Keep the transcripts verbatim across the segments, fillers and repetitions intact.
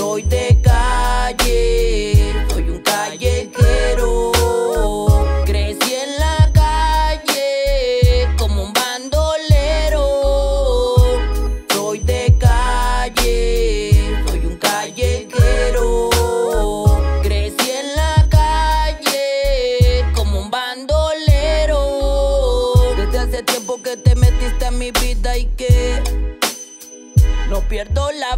Soy de calle, soy un callejero. Crecí en la calle como un bandolero. Soy de calle, soy un callejero. Crecí en la calle como un bandolero. Desde hace tiempo que te metiste en mi vida y que no pierdo la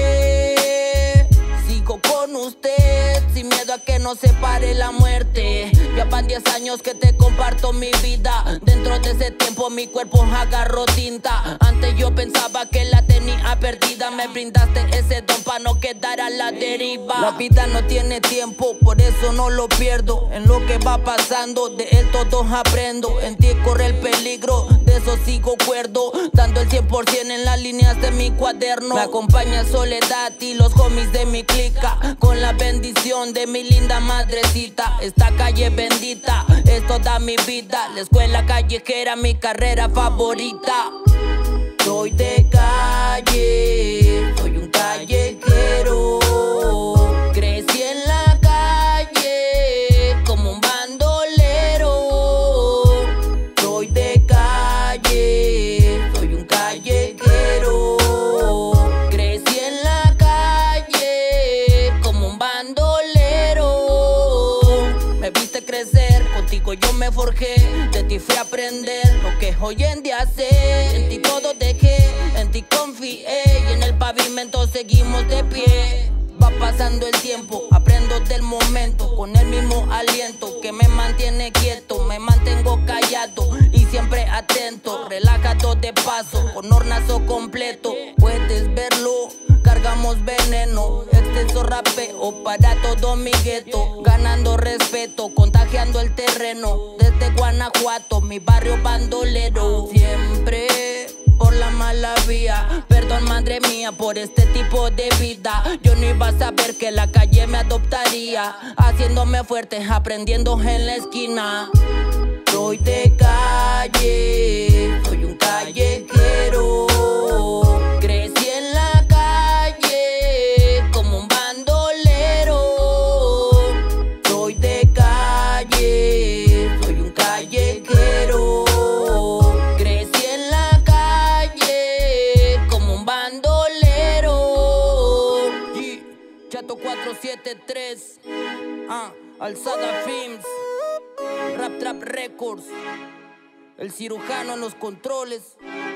fe. Sigo con usted sin miedo a que nos separe la muerte. Ya van diez años que te comparto mi vida. Dentro de ese tiempo mi cuerpo agarró tinta. Antes yo pensaba que la tenía perdida. Me brindaste ese don pa' no quedar a la deriva. La vida no tiene tiempo, por eso no lo pierdo. En lo que va pasando, de él todo aprendo. En ti corre el peligro, de eso sigo cuerdo. Dando el cien por ciento en las líneas de mi cuaderno. Me acompaña Soledad y los homies de mi clica. Con la bendición de mi linda madrecita. Esta calle bendita es toda mi vida. La escuela callejera, mi carrera favorita. Soy de calle, soy un callejero. Crecí en la calle como un bandolero. Soy de calle, soy un callejero. Crecí en la calle como un bandolero. Me viste crecer, contigo yo me forjé. De ti fui a aprender lo que hoy en día sé. En ti todo dejé, en ti confié. Y en el pavimento seguimos de pie. Va pasando el tiempo, aprendo del momento. Con el mismo aliento que me mantiene quieto. Me mantengo callado y siempre atento. Relajado de paso, con hornazo completo. Puedes verlo, cargamos veneno. Extenso rapeo para todo mi gueto. Ganando respeto, contagiando el terreno. Desde Guanajuato, mi barrio bandolero. Siempre por la mala vía. Perdón, madre mía, por este tipo de vida. Yo no iba a saber que la calle me adoptaría. Haciéndome fuerte, aprendiendo en la esquina. Soy de calle, soy un callejero. Crecí en la calle como un bandolero. Soy de calle, soy un callejero. Crecí en la calle como un bandolero. Y Chato cuatro siete tres, ah, Alzada Films, Rap Trap Records, el cirujano en los controles.